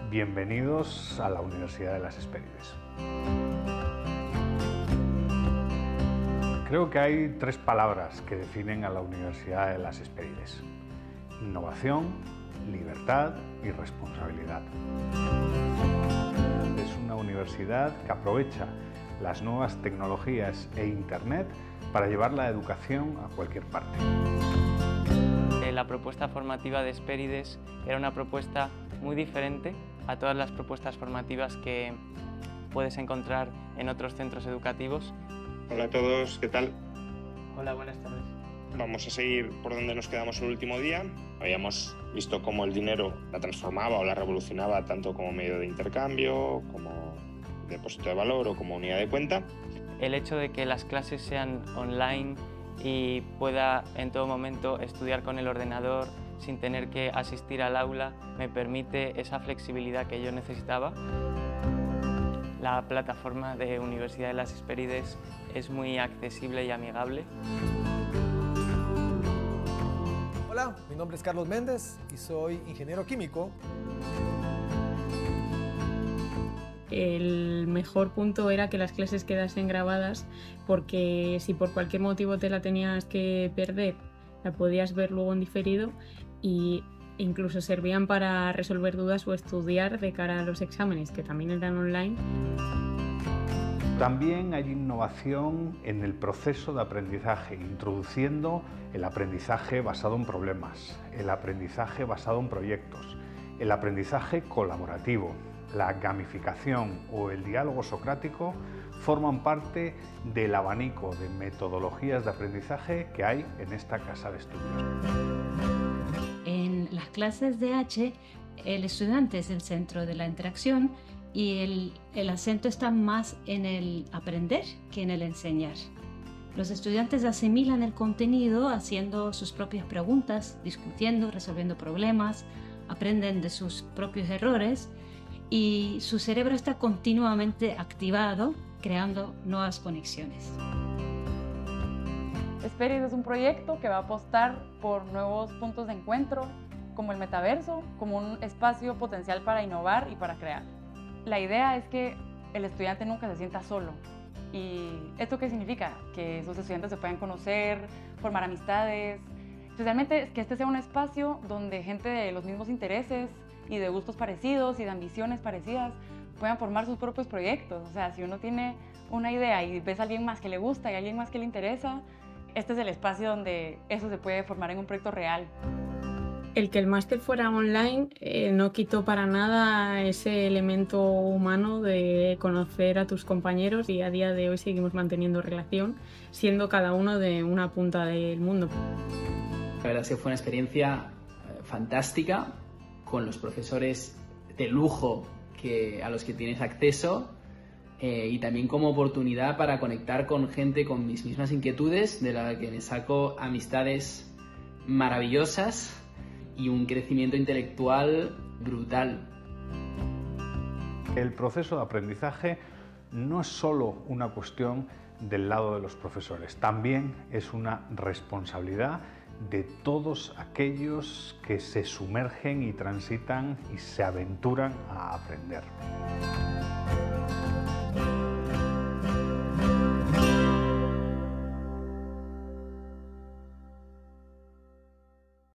Bienvenidos a la Universidad de las Hespérides. Creo que hay tres palabras que definen a la Universidad de las Hespérides: innovación, libertad y responsabilidad. Es una universidad que aprovecha las nuevas tecnologías e Internet para llevar la educación a cualquier parte. La propuesta formativa de Hespérides era una propuesta muy diferente a todas las propuestas formativas que puedes encontrar en otros centros educativos. Hola a todos, ¿qué tal? Hola, buenas tardes. Vamos a seguir por donde nos quedamos el último día. Habíamos visto cómo el dinero la transformaba o la revolucionaba tanto como medio de intercambio, como depósito de valor o como unidad de cuenta. El hecho de que las clases sean online y pueda en todo momento estudiar con el ordenador sin tener que asistir al aula me permite esa flexibilidad que yo necesitaba. La plataforma de Universidad de las Hespérides es muy accesible y amigable. Hola, mi nombre es Carlos Méndez y soy ingeniero químico. El mejor punto era que las clases quedasen grabadas, porque si por cualquier motivo te la tenías que perder, la podías ver luego en diferido e incluso servían para resolver dudas o estudiar de cara a los exámenes, que también eran online. También hay innovación en el proceso de aprendizaje, introduciendo el aprendizaje basado en problemas, el aprendizaje basado en proyectos, el aprendizaje colaborativo. La gamificación o el diálogo socrático forman parte del abanico de metodologías de aprendizaje que hay en esta casa de estudios. En las clases de H, el estudiante es el centro de la interacción y el acento está más en el aprender que en el enseñar. Los estudiantes asimilan el contenido haciendo sus propias preguntas, discutiendo, resolviendo problemas, aprenden de sus propios errores y su cerebro está continuamente activado, creando nuevas conexiones. Hespérides es un proyecto que va a apostar por nuevos puntos de encuentro, como el metaverso, como un espacio potencial para innovar y para crear. La idea es que el estudiante nunca se sienta solo. ¿Y esto qué significa? Que sus estudiantes se puedan conocer, formar amistades, especialmente que este sea un espacio donde gente de los mismos intereses y de gustos parecidos y de ambiciones parecidas puedan formar sus propios proyectos. O sea, si uno tiene una idea y ves a alguien más que le gusta y a alguien más que le interesa, este es el espacio donde eso se puede formar en un proyecto real. El que el máster fuera online no quitó para nada ese elemento humano de conocer a tus compañeros, y a día de hoy seguimos manteniendo relación, siendo cada uno de una punta del mundo. La verdad es que fue una experiencia fantástica, con los profesores de lujo a los que tienes acceso, y también como oportunidad para conectar con gente con mis mismas inquietudes, de la que me saco amistades maravillosas y un crecimiento intelectual brutal. El proceso de aprendizaje no es solo una cuestión del lado de los profesores, también es una responsabilidad de todos aquellos que se sumergen y transitan y se aventuran a aprender.